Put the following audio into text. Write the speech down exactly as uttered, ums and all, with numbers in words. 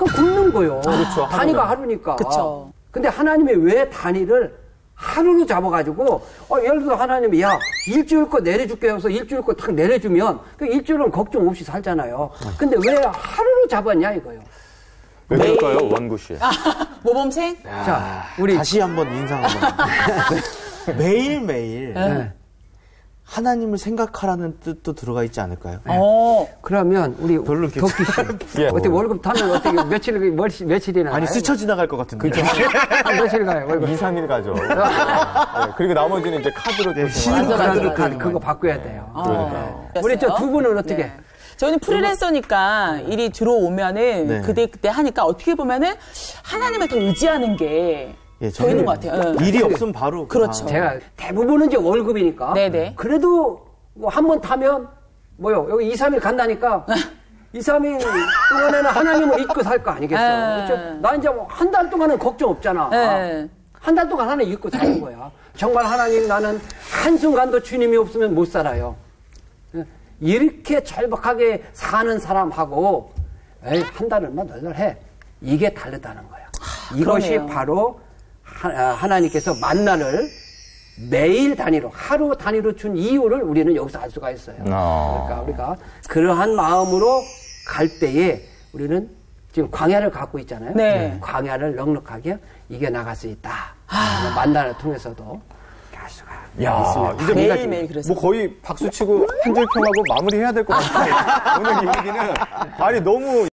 그 굶는 거요. 그렇죠. 단위가 하루니까. 그렇죠. 근데 하나님이 왜 단위를 하루로 잡아가지고, 어, 예를 들어 하나님이, 야, 일주일 거 내려줄게 해서 일주일 거 딱 내려주면, 그 일주일은 걱정 없이 살잖아요. 근데 왜 하루로 잡았냐, 이거요. 왜 그럴까요, 원구 씨? 아, 모범생? 자, 우리. 다시 한번 인상 한번. 매일매일 네. 하나님을 생각하라는 뜻도 들어가 있지 않을까요? 어. 그러면 우리 별로 덕기 씨. 예. 어떻게 월급 타면 어떻게 며칠, 며칠, 며칠이나. 아니, 가요? 스쳐 지나갈 것 같은데. 그죠? 한 며칠 가요, 월급. 이, 삼 일 가죠. 네. 그리고 나머지는 이제 카드로 또 신용 맞아, 카드, 맞아, 카드, 맞아. 그거 바꿔야 돼요. 어. 우리 저 두 분은 어떻게? 네. 저는 프리랜서니까 일이 들어오면은 네. 그때 그때 하니까 어떻게 보면은 하나님을 더 의지하는 게 예, 더 있는 것 같아요. 예. 일이 없으면 바로. 그렇죠. 제가 대부분은 이제 월급이니까. 네네. 그래도 뭐 한 번 타면 뭐요? 여기 이, 삼 일 간다니까. 이, 삼 일 동안에는 하나님을 잊고 살 거 아니겠어. 에. 그렇죠? 나 이제 뭐 한 달 동안은 걱정 없잖아. 네. 한 달 동안 하나님 잊고 사는 거야. 정말 하나님 나는 한순간도 주님이 없으면 못 살아요. 이렇게 절박하게 사는 사람하고 에이, 한 달을만 널널해. 이게 다르다는 거야. 이것이 그러네요. 바로 하, 하나님께서 만나를 매일 단위로, 하루 단위로 준 이유를 우리는 여기서 알 수가 있어요. 아. 그러니까 우리가 그러한 마음으로 갈 때에 우리는 지금 광야를 갖고 있잖아요. 네. 광야를 넉넉하게 이겨나갈 수 있다. 아. 만나를 통해서도 할 수가 야, 있습니다. 이제 뭔가 매일매일 그래서. 뭐 거의 박수 치고 한줄평하고 마무리해야 될 것 같아요. 오늘 이 얘기는 아니 너무